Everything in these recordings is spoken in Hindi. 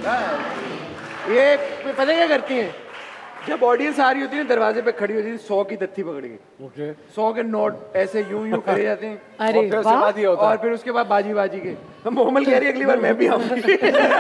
ये पता क्या करती हैं, जब ऑडियंस आ रही होती है दरवाजे पे खड़ी होती है 100 की तत्थी पकड़ के, 100 के नोट ऐसे यूं करे जाते हैं। अरे और फिर उसके बाद बाजी बाजी के हम मोमल कह रही है अगली बार मैं भी आऊंगी।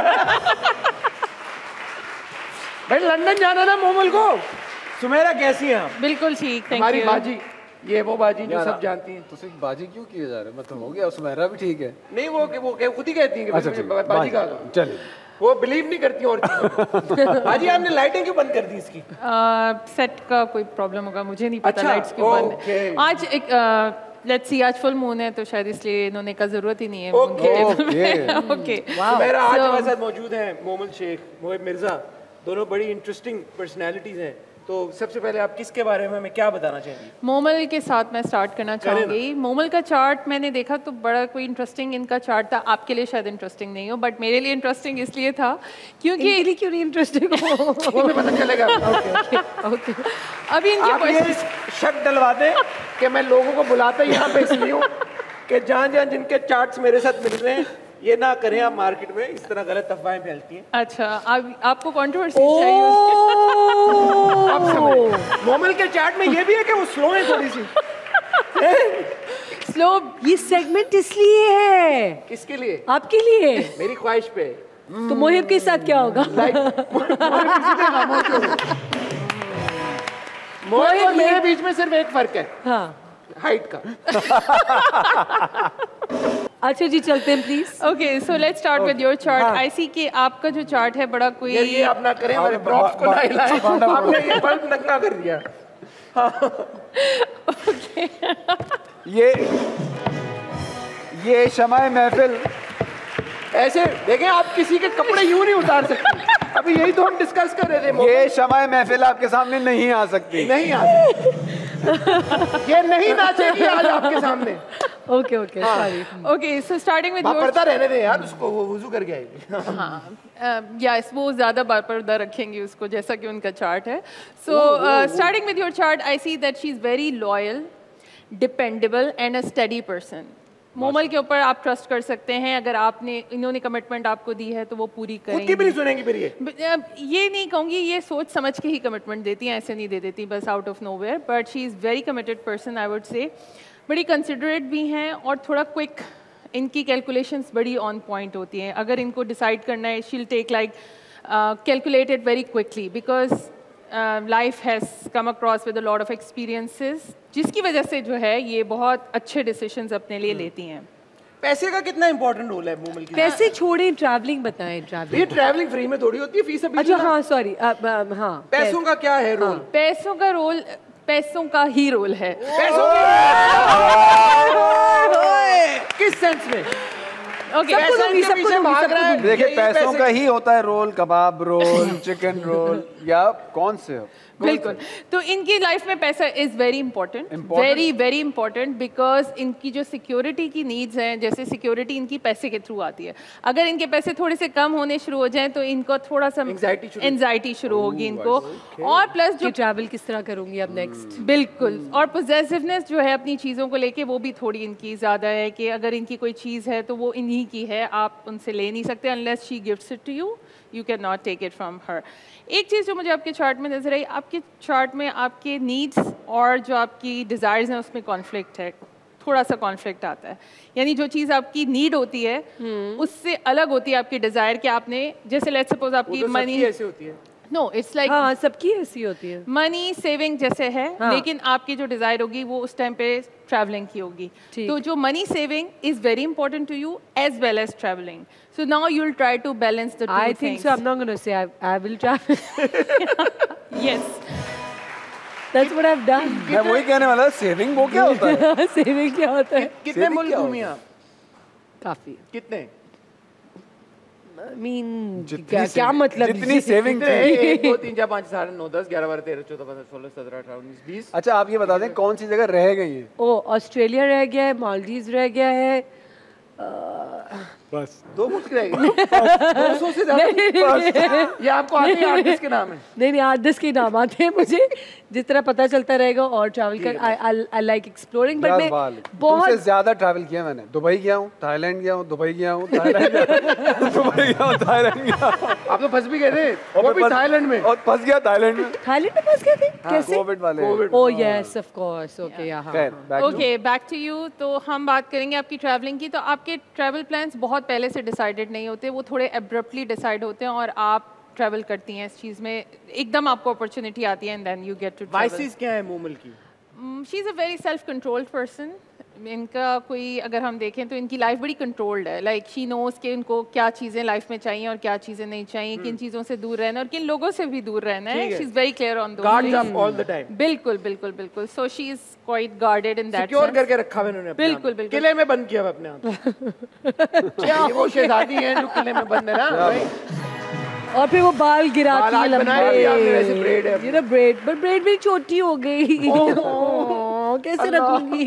भाई लंदन जाना ना मोमल को। सुमेरा कैसी हैं आप? बिल्कुल ठीक, थैंक यू। हमारी बाजी, ये वो बाजी जो सब जानती हैं। तो सिर्फ बाजी क्यों किए जा रहे हैं? मतलब हो गया, सुमेरा भी ठीक है। नहीं वो खुद ही कहती हैं कि बाजी का चलिए, वो बिलीव नहीं करती और चीजों। बाजी आपने लाइटें क्यों बंद कर दी इसकी? सेट का कोई प्रॉब्लम होगा, मुझे नहीं पता। अच्छा, लाइट्स क्यों बंद okay. है आज। एक लेट्स सी, आज फुल मून है तो शायद इसलिए इन्होंने का जरूरत ही नहीं है। ओके। मेरा आज हमारे साथ मौजूद हैं मोमल शेख, मोहिब मिर्जा, दोनों बड़ी इंटरेस्टिंग पर्सनालिटीज हैं। तो सबसे पहले आप किसके बारे में हमें क्या बताना चाहेंगे? मोमल के साथ मैं स्टार्ट करना चाहूँगी। मोमल का चार्ट मैंने देखा तो बड़ा कोई इंटरेस्टिंग इनका चार्ट था। आपके लिए शायद इंटरेस्टिंग नहीं हो, बट मेरे लिए इंटरेस्टिंग इसलिए था क्योंकि इनके लिए क्यों नहीं इंटरेस्टिंग हो? तुम्हें पता चलेगा। ओके। अभी इनके आप ये शक डलवा दें कि मैं लोगों को बुलाता यहाँ पे इसलिए हूँ कि जहाँ जिनके चार्ट्स मेरे साथ मिल रहे हैं ये ना करें आप मार्केट में, इस तरह गलत अफवाहें फैलती हैं। अच्छा, आपको कंट्रोवर्सी चाहिए? आप समझ, मोमल के चार्ट में ये भी है कि वो स्लो है थोड़ी सी। स्लो ये सेगमेंट इसलिए है। किसके लिए? आपके लिए। मेरी ख्वाहिश पे। तो मोहिब के साथ क्या होगा? मोहिब और मेरे बीच में सिर्फ एक फर्क है, हाँ, हाइट का। अच्छा जी, चलते हैं please. Okay, so let's start with your chart. I see कि आपका जो चार्ट है बड़ा कोई ये आप ना करें, हमारे प्रॉप्स को ना हिलाएं। आपने ये बल्ब नंगा कर दिया। ओके। ये शमाए महफिल ऐसे देखें, आप किसी के कपड़े यूं नहीं उतार सकते। अभी यही तो हम डिस्कस कर रहे थे। ये शमाए महफिल आपके सामने नहीं आ सकती। नहीं आ सकती। ये नहीं नाचेगी आज आपके सामने। Okay okay, sorry. Okay, so starting with your. पर्दा रहने दे यार उसको, वो वुजू करके आएगी। हाँ, यस, वो ज्यादा बार पर्दा रखेंगे उसको, जैसा कि उनका चार्ट है। So starting with your chart, I see that she is very loyal, dependable and a study person. Momal के ऊपर आप ट्रस्ट कर सकते हैं। अगर इन्होंने कमिटमेंट आपको दी है तो वो पूरी करेंगे। खुद की भी नहीं सुनेंगी फिर ये नहीं कहूँगी, ये सोच समझ के ही कमिटमेंट देती हैं, ऐसे नहीं दे देती बस out of nowhere. But she is very committed person, I would say. बड़ी कंसिडरेट भी हैं और थोड़ा क्विक, इनकी कैलकुलेशंस बड़ी ऑन पॉइंट होती हैं। अगर इनको डिसाइड करना है, she will take like calculated very quickly, because life has come across with a lot of experiences, जिसकी वजह से जो है ये बहुत अच्छे डिसीजंस अपने लिए लेती हैं। पैसे का कितना इंपॉर्टेंट रोल है मोमल की? पैसे छोड़े, ट्रैवलिंग बताएं। ट्रैवलिंग, ये ट्रैवलिंग फ्री में थोड़ी होती है, फीस अभी। अच्छा हाँ, सॉरी, हाँ। पैसों का क्या है रोल? पैसों का रोल, पैसों का ही रोल है। पैसों किस सेंस में? ओके, देखिए, पैसों का ही होता है रोल, कबाब रोल, चिकन रोल, या कौन से? बिल्कुल। तो इनकी लाइफ में पैसा is very important, very very important, because इनकी जो सिक्योरिटी की नीड्स हैं, जैसे सिक्योरिटी इनकी पैसे के थ्रू आती है। अगर इनके पैसे थोड़े से कम होने शुरू हो जाएं तो इनको थोड़ा सा एंजाइटी शुरू होगी इनको। और प्लस जो ट्रैवल किस तरह करूंगी अब नेक्स्ट। बिल्कुल। और पोजेसिवनेस जो है अपनी चीज़ों को लेके, वो भी थोड़ी इनकी ज़्यादा है कि अगर इनकी कोई चीज़ है तो वो इन्हीं की है, आप उनसे ले नहीं सकते unless she gives it to you, you can not take it from her. एक चीज़ जो मुझे आपके चार्ट में नजर आई, आपके चार्ट में आपके नीड्स और जो आपकी डिज़ायर्स हैं उसमें कॉन्फ्लिक्ट है, थोड़ा सा कॉन्फ्लिक्ट आता है। यानी जो चीज़ आपकी नीड होती है उससे अलग होती है आपकी डिज़ायर, कि आपने जैसे लेट्स सपोज आपकी मनी ऐसे होती है। नो, इट्स लाइक हाँ, सबकी ऐसी होती है। मनी सेविंग जैसे है, हाँ। लेकिन आपकी जो डिजायर होगी वो उस टाइम पे ट्रैवलिंग की होगी। तो जो money saving is very important to you as well as travelling. So now you will try to balance the two things. I think so, I am not gonna say I will travel. Yes, that's what I have done. मैं वही कहने वाला, सेविंग वो क्या होता है? सेविंग क्या होता है? कितने मुल्क घूमी आप? काफी। कितने? I mean, क्या मतलब? जितनी सेविंग थी। 1 2 3 4 5 6 7 8 9 10 11 12 13 14 15 16 17 18 19 20। अच्छा, आप ये बता दें कौन सी जगह रह गई है? ओ, ऑस्ट्रेलिया रह गया है, मालदीव्स रह गया है, बस 2 मुस्कुराएगी 200 से ज्यादा ये आपको आते हैं आर्टिस्ट के नाम है नहीं आर्टिस्ट के नाम आते हैं मुझे जिस तरह पता चलता रहेगा और ट्रैवल कर आई लाइक एक्सप्लोरिंग बट मैं बहुत तुमसे ज्यादा ट्रैवल किया मैंने दुबई गया हूँ थाईलैंड गया हूँ दुबई गया हूँ थाईलैंड दुबई गया हूँ थाईलैंड गया आप तो फंस भी गए थे वो भी थाईलैंड में और फंस गया थाईलैंड में फंस गए थे कैसे कोविड वाले oh yes of course okay यहाँ ओके बैक टू यू तो हम बात करेंगे आपकी ट्रैवलिंग की तो आपके ट्रैवल प्लान्स बहुत पहले से डिसाइडेड नहीं होते वो थोड़े एब्रप्टली डिसाइड होते हैं और आप ट्रैवल करती हैं इस चीज़ में एकदम आपको अपॉर्चुनिटी आती है and then you get to vices क्या है मोमल की she is a very self controlled person इनका कोई अगर हम देखें तो इनकी लाइफ बड़ी कंट्रोल्ड है लाइक शी नोज कि इनको क्या चीज़ें लाइफ में चाहिए और क्या चीज़ें नहीं चाहिए किन चीज़ों से दूर रहना और किन लोगों से भी दूर रहना है she is very clear on guards up all the time बिल्कुल बिल्कुल बिल्कुल so she is quite guarded in that secure करके रखा है उन्होंने बिल्कुल बिल्कुल किले में बंद किया अपने आप क्या वो शहजादी है जो किले में बंद है ना और फिर वो बाल गिराती है वैसे ब्रेड है ये ना ब्रेड बट ब्रेड भी छोटी हो गई कैसे रखूंगी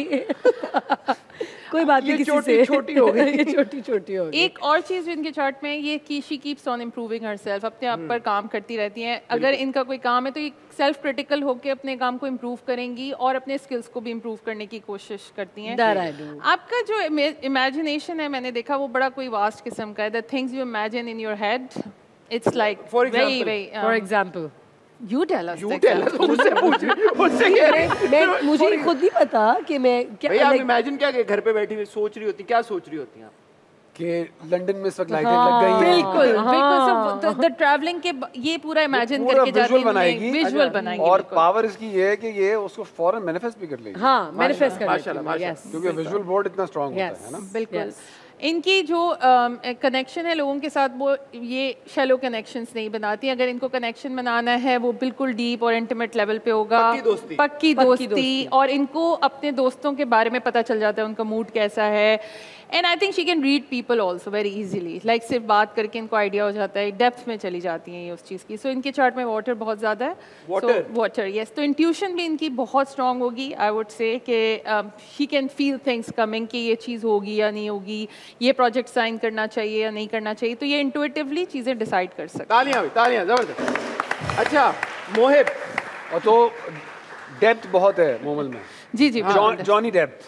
कोई बात नहीं किसी से छोटी हो गई ये छोटी हो गई एक और चीज जो इनके चार्ट में ये कि she keeps on improving herself अपने आप पर काम करती रहती हैं अगर इनका कोई काम है तो ये सेल्फ क्रिटिकल होकर अपने काम को इम्प्रूव करेंगी और अपने स्किल्स को भी इम्प्रूव करने की कोशिश करती हैं आपका जो इमेजिनेशन है मैंने देखा वो बड़ा कोई वास्ट किस्म का है the things you imagine in your head it's like for example You tell us. मुझसे पूछ मुझसे कह रहे मैं मुझे खुद नहीं पता कि मैं क्या भाई आप इमेजिन क्या घर पे बैठी हुई सोच रही होती क्या सोच रही होती हैं आप कि लंदन में इस वक्त लाइटें लग गई हैं बिल्कुल द ट्रैवलिंग के ये पूरा इमेजिन करके जाती है विजुअल बनाएगी और पावर इसकी ये है कि ये उसको फौरन मैनिफेस्ट भी कर लेगी हाँ मैनिफेस्ट कर लेगी क्योंकि विजुअल बोर्ड इतना स्ट्रांग होता है ना बिल्कुल इनकी जो कनेक्शन है लोगों के साथ वो ये शैलो कनेक्शंस नहीं बनाती अगर इनको कनेक्शन बनाना है वो बिल्कुल डीप और इंटीमेट लेवल पे होगा पक्की दोस्ती और इनको अपने दोस्तों के बारे में पता चल जाता है उनका मूड कैसा है and I think she can read people also very easily like सिर्फ बात करके इनको आइडिया हो जाता है डेप्थ में चली जाती हैं ये उस चीज़ की सो इनके चार्ट में वाटर बहुत ज़्यादा है वाटर यस तो इंट्यूशन भी इनकी बहुत स्ट्रांग होगी आई वुड से कि she can feel things coming कि ये चीज़ होगी या नहीं होगी ये प्रोजेक्ट साइन करना चाहिए या नहीं करना चाहिए तो ये इंट्यूटिवली चीज़ें डिसाइड कर सकते तालियां जबरदस्त अच्छा मोहिब और तो डेप्थ बहुत है मोमल में जी जी Johnny Depp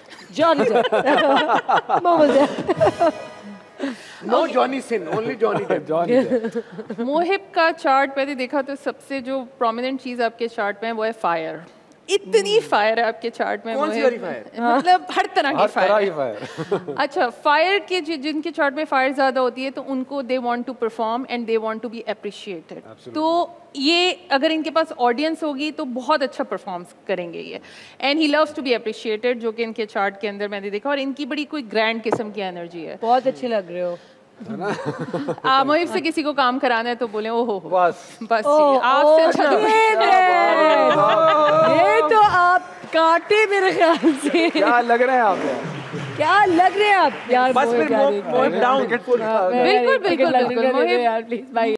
no Johnny Sins only Johnny Depp Mohib का चार्ट मैंने देखा तो सबसे जो प्रोमिनेंट चीज़ आपके चार्ट में वो है फायर इतनी फायर है आपके चार्ट में कौन सी वाली फायर मतलब हर तरह की फायर अच्छा फायर के जिनके चार्ट में फायर ज्यादा होती है तो उनको they want to perform and they want to be appreciated तो ये अगर इनके पास ऑडियंस होगी तो बहुत अच्छा परफॉर्म करेंगे ये and he loves to be appreciated जो कि इनके चार्ट के अंदर मैंने देखा और इनकी बड़ी कोई ग्रैंड किस्म की एनर्जी है बहुत अच्छे लग रहे हो मोहिब से किसी को काम कराना है तो बोले ओहो बस आपसे अच्छा ये तो आप काटे मेरे ख्याल से क्या लग रहे हैं आप क्या लग रहे हैं आप यार बस फिर मोहिब डाउन बिल्कुल बिल्कुल बिल्कुल यार प्लीज भाई